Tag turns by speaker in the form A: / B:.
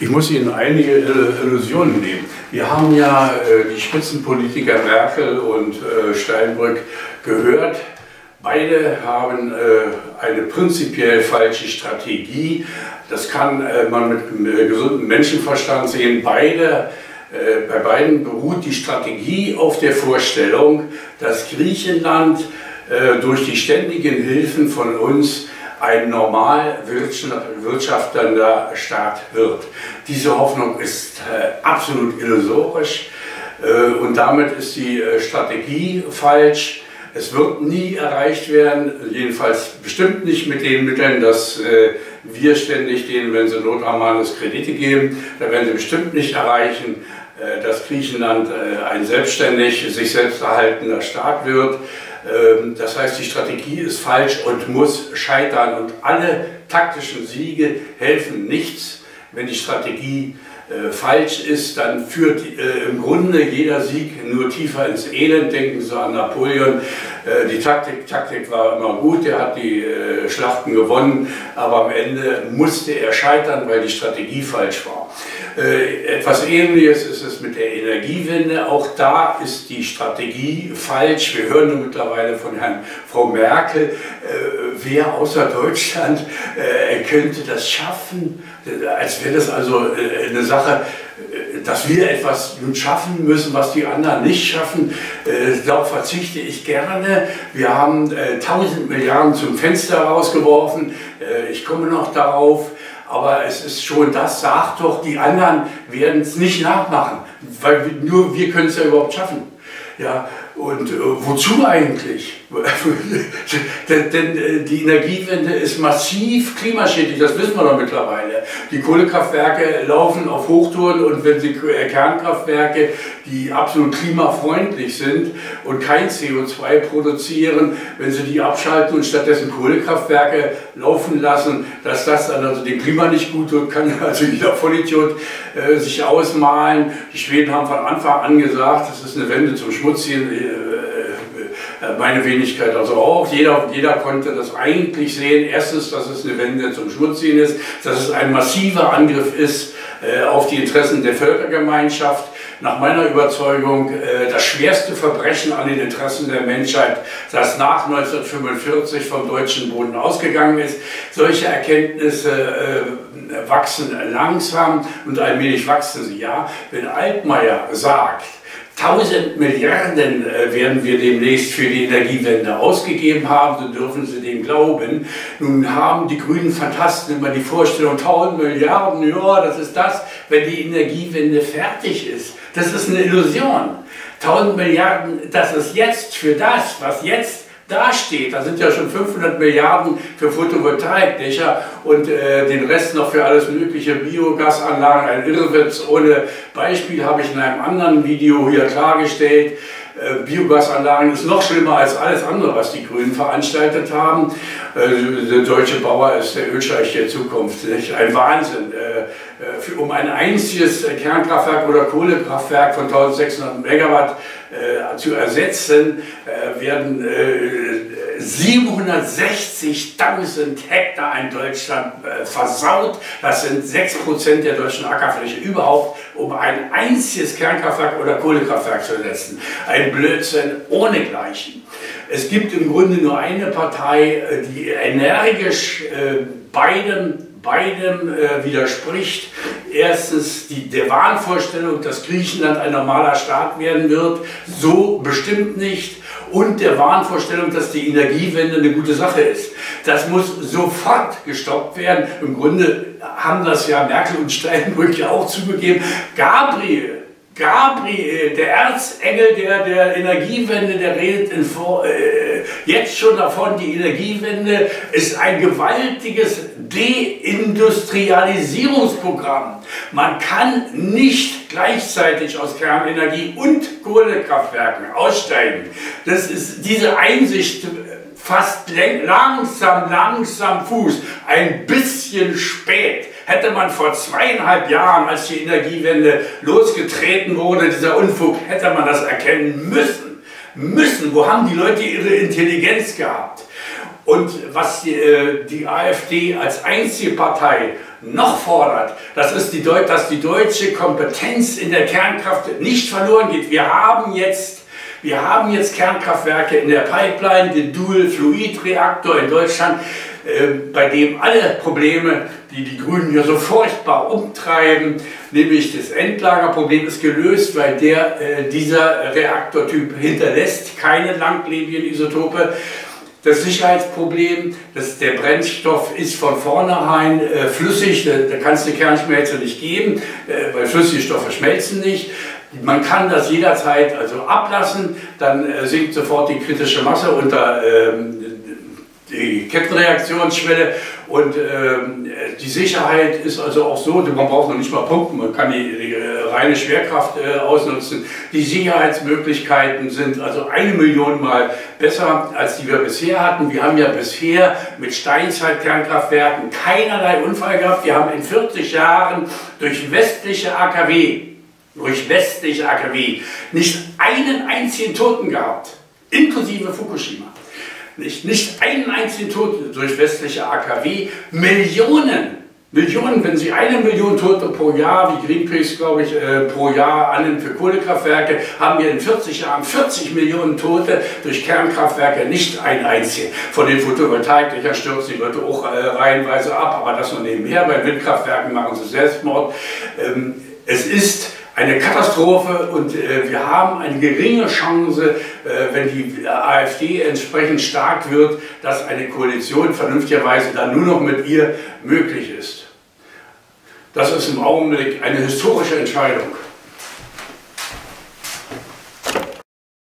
A: Ich muss Ihnen einige Illusionen nehmen. Wir haben ja die Spitzenpolitiker Merkel und Steinbrück gehört. Beide haben eine prinzipiell falsche Strategie. Das kann man mit gesundem Menschenverstand sehen. Bei beiden beruht die Strategie auf der Vorstellung, dass Griechenland durch die ständigen Hilfen von uns ein normal wirtschaftender Staat wird. Diese Hoffnung ist absolut illusorisch und damit ist die Strategie falsch. Es wird nie erreicht werden, jedenfalls bestimmt nicht mit den Mitteln, dass wir ständig denen, wenn sie Not am Mann ist, Kredite geben. Da werden sie bestimmt nicht erreichen, dass Griechenland ein selbstständig, sich selbst erhaltender Staat wird. Das heißt, die Strategie ist falsch und muss scheitern und alle taktischen Siege helfen nichts. Wenn die Strategie falsch ist, dann führt im Grunde jeder Sieg nur tiefer ins Elend. Denken Sie an Napoleon. Die Taktik war immer gut, er hat die Schlachten gewonnen, aber am Ende musste er scheitern, weil die Strategie falsch war. Etwas Ähnliches ist es mit der Energiewende. Auch da ist die Strategie falsch. Wir hören nun mittlerweile von Frau Merkel, wer außer Deutschland könnte das schaffen, als wäre das also eine Sache, dass wir etwas nun schaffen müssen, was die anderen nicht schaffen. Darauf verzichte ich gerne. Wir haben 1000 Milliarden zum Fenster rausgeworfen. Ich komme noch darauf. Aber es ist schon, das sagt doch, die anderen werden es nicht nachmachen, weil nur wir können es ja überhaupt schaffen. Ja, und wozu eigentlich? Denn die Energiewende ist massiv klimaschädlich, das wissen wir doch mittlerweile. Die Kohlekraftwerke laufen auf Hochtouren und wenn sie Kernkraftwerke, die absolut klimafreundlich sind und kein CO2 produzieren, wenn sie die abschalten und stattdessen Kohlekraftwerke laufen lassen, dass das dann also dem Klima nicht gut tut, kann also jeder Vollidiot sich ausmalen. Die Schweden haben von Anfang an gesagt, das ist eine Wende zum Schmutzziehen. Meine Wenigkeit also auch. Jeder konnte das eigentlich sehen. Erstens, dass es eine Wende zum Schmutzziehen ist, dass es ein massiver Angriff ist auf die Interessen der Völkergemeinschaft. Nach meiner Überzeugung das schwerste Verbrechen an den Interessen der Menschheit, das nach 1945 vom deutschen Boden ausgegangen ist. Solche Erkenntnisse wachsen langsam und allmählich wachsen sie. Ja, wenn Altmaier sagt, 1000 Milliarden werden wir demnächst für die Energiewende ausgegeben haben, so dürfen Sie dem glauben. Nun haben die grünen Phantasten immer die Vorstellung, 1000 Milliarden, ja, das ist das, wenn die Energiewende fertig ist. Das ist eine Illusion. 1000 Milliarden, das ist jetzt für das, was jetzt dasteht. Da sind ja schon 500 Milliarden für Photovoltaikdächer und den Rest noch für alles mögliche, Biogasanlagen, ein Irrwitz. Ohne Beispiel habe ich in einem anderen Video hier klargestellt. Biogasanlagen ist noch schlimmer als alles andere, was die Grünen veranstaltet haben. Der deutsche Bauer ist der Ölscheich der Zukunft. Nicht? Ein Wahnsinn. Um ein einziges Kernkraftwerk oder Kohlekraftwerk von 1600 Megawatt zu ersetzen, werden 760.000 Hektar in Deutschland versaut. Das sind 6% der deutschen Ackerfläche überhaupt, um ein einziges Kernkraftwerk oder Kohlekraftwerk zu ersetzen. Ein Blödsinn ohnegleichen. Es gibt im Grunde nur eine Partei, die energisch beidem widerspricht. Erstens der Wahnvorstellung, dass Griechenland ein normaler Staat werden wird, so bestimmt nicht. Und der Wahnvorstellung, dass die Energiewende eine gute Sache ist. Das muss sofort gestoppt werden. Im Grunde haben das ja Merkel und Steinbrück ja auch zugegeben. Gabriel, der Erzengel der Energiewende, der redet jetzt schon davon, die Energiewende ist ein gewaltiges Deindustrialisierungsprogramm. Man kann nicht gleichzeitig aus Kernenergie und Kohlekraftwerken aussteigen. Das ist diese Einsicht fast langsam Fuß, ein bisschen spät. Hätte man vor 2,5 Jahren, als die Energiewende losgetreten wurde, dieser Unfug, hätte man das erkennen müssen. Wo haben die Leute ihre Intelligenz gehabt? Und was die AfD als einzige Partei noch fordert, das ist dass die deutsche Kompetenz in der Kernkraft nicht verloren geht. Wir haben jetzt Kernkraftwerke in der Pipeline, den Dual-Fluid-Reaktor in Deutschland, bei dem alle Probleme, die die Grünen hier so furchtbar umtreiben, nämlich das Endlagerproblem ist gelöst, weil dieser Reaktortyp hinterlässt keine langlebigen Isotope. Das Sicherheitsproblem, der Brennstoff ist von vornherein flüssig, da kannst du Kernschmelze nicht geben, weil flüssige Stoffe schmelzen nicht. Man kann das jederzeit also ablassen, dann sinkt sofort die kritische Masse unter die Kettenreaktionsschwelle und die Sicherheit ist also auch so, man braucht noch nicht mal pumpen, man kann die reine Schwerkraft ausnutzen. Die Sicherheitsmöglichkeiten sind also 1 Million Mal besser, als die wir bisher hatten. Wir haben ja bisher mit Steinzeit-Kernkraftwerken keinerlei Unfall gehabt. Wir haben in 40 Jahren durch westliche AKW nicht einen einzigen Toten gehabt, inklusive Fukushima. Nicht einen einzigen Toten durch westliche AKW, Millionen, wenn Sie 1 Million Tote pro Jahr, wie Greenpeace, glaube ich, pro Jahr annimmt für Kohlekraftwerke, haben wir in 40 Jahren 40 Millionen Tote durch Kernkraftwerke, nicht ein einzigen. Von den Photovoltaikdächern stürzen die Leute auch reihenweise ab, aber das nur nebenher, bei Windkraftwerken machen sie Selbstmord. Es ist eine Katastrophe und wir haben eine geringe Chance, wenn die AfD entsprechend stark wird, dass eine Koalition vernünftigerweise dann nur noch mit ihr möglich ist. Das ist im Augenblick eine historische Entscheidung.